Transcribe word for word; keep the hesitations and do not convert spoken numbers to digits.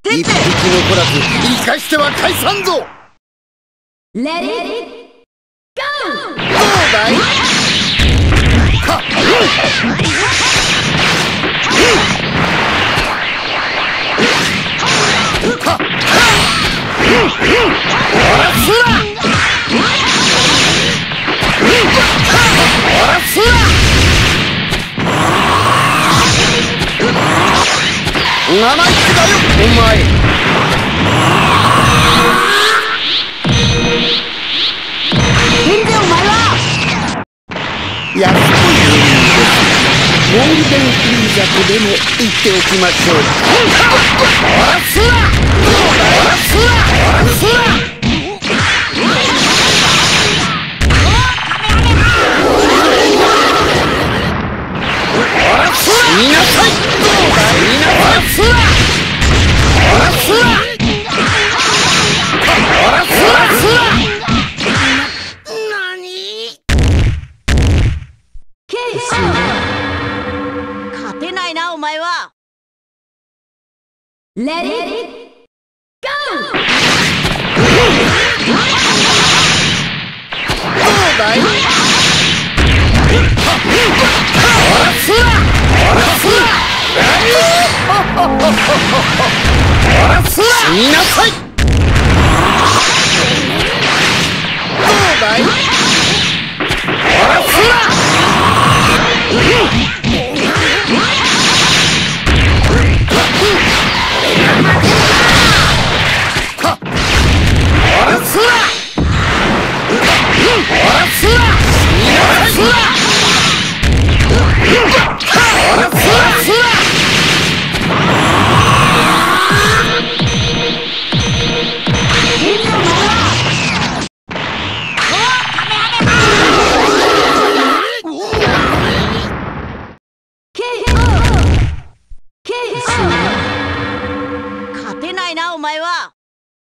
ってって一匹残らず生かしては返さんぞ。 レディーゴー。どうだい。 はっ生意気だよお前。 全然お前は安子いるんです。ゴールデンフリーザとでも言っておきましょう。おらすなおらすなおらすな。見なさい。見なさい。おらすなおらすな。 勝てないなお前は。レディーゴー。 どうだい。死になさい。